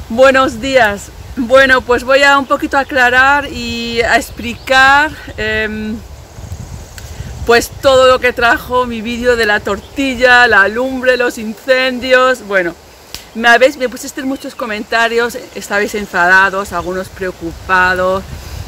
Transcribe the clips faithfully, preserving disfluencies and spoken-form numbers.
Buenos días. Bueno, pues voy a un poquito aclarar y a explicar eh, pues todo lo que trajo mi vídeo de la tortilla, la lumbre, los incendios. Bueno, me habéis, me pusisteis muchos comentarios, estabais enfadados, algunos preocupados.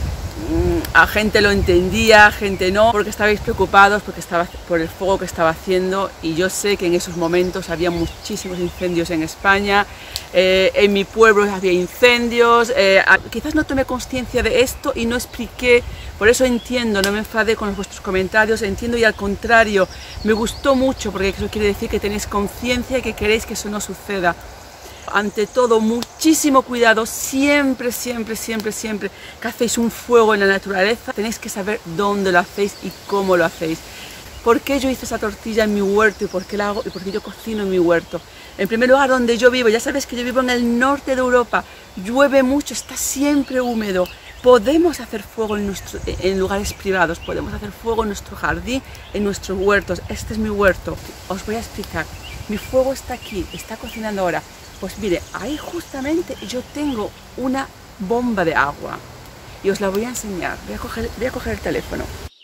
A gente lo entendía, a gente no, porque estabais preocupados porque estaba, por el fuego que estaba haciendo, y yo sé que en esos momentos había muchísimos incendios en España, eh, en mi pueblo había incendios, eh, quizás no tomé conciencia de esto y no expliqué, por eso entiendo, no me enfadé con vuestros comentarios, entiendo, y al contrario, me gustó mucho porque eso quiere decir que tenéis conciencia y que queréis que eso no suceda. Ante todo, muchísimo cuidado, siempre, siempre, siempre, siempre que hacéis un fuego en la naturaleza, tenéis que saber dónde lo hacéis y cómo lo hacéis. ¿Por qué yo hice esa tortilla en mi huerto y por qué la hago y por qué yo cocino en mi huerto? En primer lugar, donde yo vivo, ya sabéis que yo vivo en el norte de Europa, llueve mucho, está siempre húmedo. Podemos hacer fuego en, nuestro, en lugares privados, podemos hacer fuego en nuestro jardín, en nuestros huertos. Este es mi huerto, os voy a explicar. Mi fuego está aquí, está cocinando ahora. Pues mire, ahí justamente yo tengo una bomba de agua y os la voy a enseñar. Voy a coger, voy a coger el teléfono.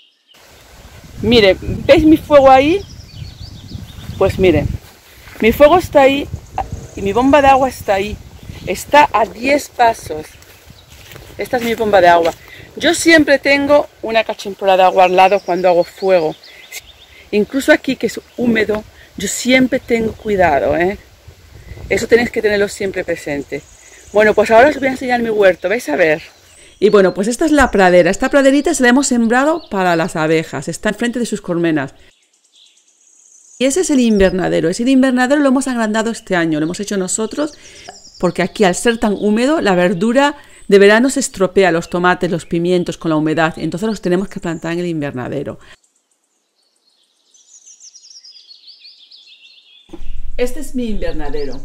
Mire, ¿veis mi fuego ahí? Pues mire, mi fuego está ahí y mi bomba de agua está ahí. Está a diez pasos. Esta es mi bomba de agua. Yo siempre tengo una cachimpora de agua al lado cuando hago fuego. Incluso aquí, que es húmedo, yo siempre tengo cuidado, ¿eh? Eso tenéis que tenerlo siempre presente. Bueno, pues ahora os voy a enseñar mi huerto, vais a ver. Y bueno, pues esta es la pradera. Esta praderita se la hemos sembrado para las abejas. Está enfrente de sus colmenas. Y ese es el invernadero. Ese invernadero lo hemos agrandado este año. Lo hemos hecho nosotros porque aquí, al ser tan húmedo, la verdura de verano se estropea. Los tomates, los pimientos con la humedad. Entonces los tenemos que plantar en el invernadero. Este es mi invernadero.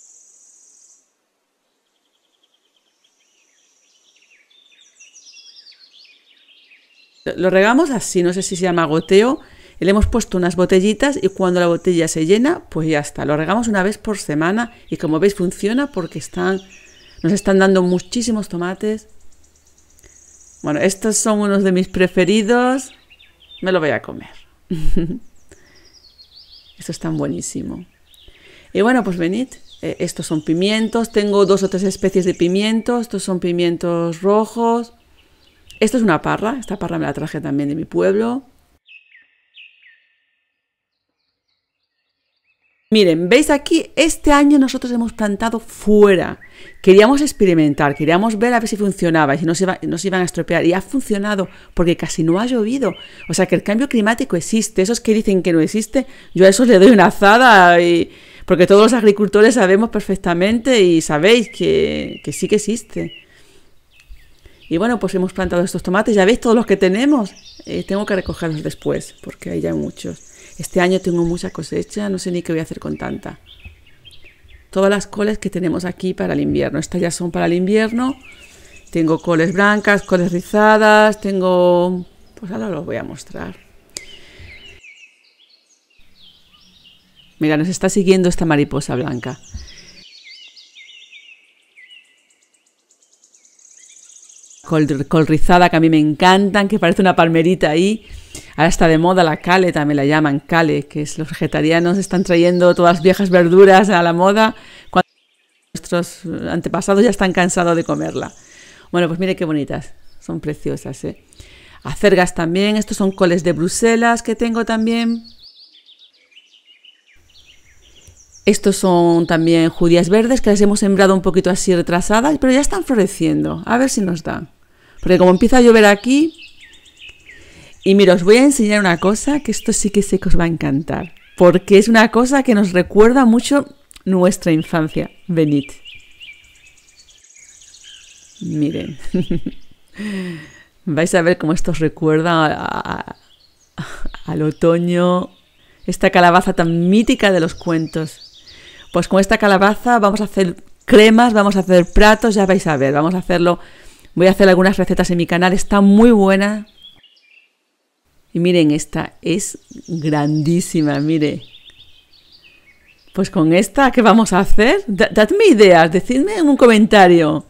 Lo regamos así, no sé si se llama goteo. Le hemos puesto unas botellitas y cuando la botella se llena, pues ya está. Lo regamos una vez por semana y como veis funciona porque están, nos están dando muchísimos tomates. Bueno, estos son unos de mis preferidos. Me lo voy a comer. Esto es tan buenísimo. Y bueno, pues venid, eh, estos son pimientos, tengo dos o tres especies de pimientos, estos son pimientos rojos. Esto es una parra, esta parra me la traje también de mi pueblo. Miren, veis aquí, este año nosotros hemos plantado fuera. Queríamos experimentar, queríamos ver a ver si funcionaba y si no se, iba, no se iban a estropear. Y ha funcionado porque casi no ha llovido. O sea que el cambio climático existe. Esos que dicen que no existe, yo a esos le doy una azada y... Porque todos los agricultores sabemos perfectamente y sabéis que, que sí que existe. Y bueno, pues hemos plantado estos tomates. Ya veis todos los que tenemos. Eh, tengo que recogerlos después porque hay ya muchos. Este año tengo mucha cosecha. No sé ni qué voy a hacer con tanta. Todas las coles que tenemos aquí para el invierno. Estas ya son para el invierno. Tengo coles blancas, coles rizadas. Tengo... Pues ahora los voy a mostrar. Mira, nos está siguiendo esta mariposa blanca. Col, col rizada, que a mí me encantan, que parece una palmerita ahí. Ahora está de moda la cale, también la llaman cale, que es los vegetarianos están trayendo todas las viejas verduras a la moda, cuando nuestros antepasados ya están cansados de comerla. Bueno, pues mire qué bonitas, son preciosas, ¿eh? Acergas también, estos son coles de Bruselas que tengo también. Estos son también judías verdes que las hemos sembrado un poquito así retrasadas, pero ya están floreciendo. A ver si nos dan. Porque como empieza a llover aquí... Y mira, os voy a enseñar una cosa que esto sí que sé que os va a encantar. Porque es una cosa que nos recuerda mucho nuestra infancia. Venid. Miren. Vais a ver cómo esto os recuerda a, a, al otoño. Esta calabaza tan mítica de los cuentos. Pues con esta calabaza vamos a hacer cremas, vamos a hacer platos, ya vais a ver, vamos a hacerlo. Voy a hacer algunas recetas en mi canal, está muy buena. Y miren, esta es grandísima, mire. Pues con esta, ¿qué vamos a hacer? Da- dadme ideas, decidme en un comentario.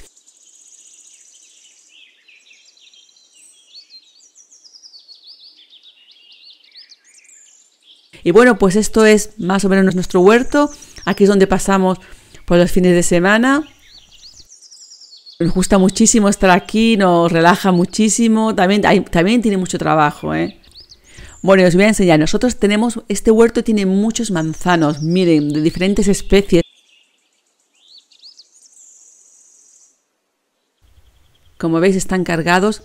Y bueno, pues esto es más o menos nuestro huerto. Aquí es donde pasamos por los fines de semana. Nos gusta muchísimo estar aquí, nos relaja muchísimo. También, hay, también tiene mucho trabajo, ¿eh? Bueno, os voy a enseñar. Nosotros tenemos, este huerto tiene muchos manzanos, miren, de diferentes especies. Como veis, están cargados.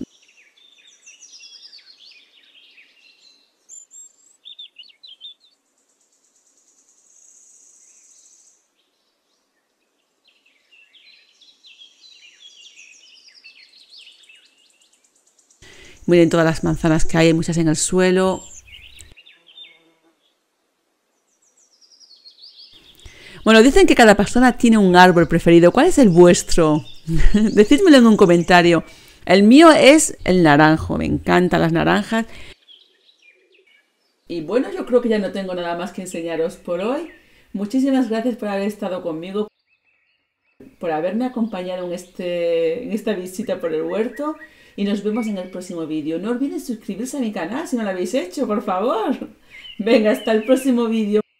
Miren todas las manzanas que hay, hay muchas en el suelo. Bueno, dicen que cada persona tiene un árbol preferido. ¿Cuál es el vuestro? Decídmelo en un comentario. El mío es el naranjo. Me encantan las naranjas. Y bueno, yo creo que ya no tengo nada más que enseñaros por hoy. Muchísimas gracias por haber estado conmigo, por haberme acompañado en, este, en esta visita por el huerto. Y nos vemos en el próximo vídeo. No olviden suscribirse a mi canal si no lo habéis hecho, por favor. Venga, hasta el próximo vídeo.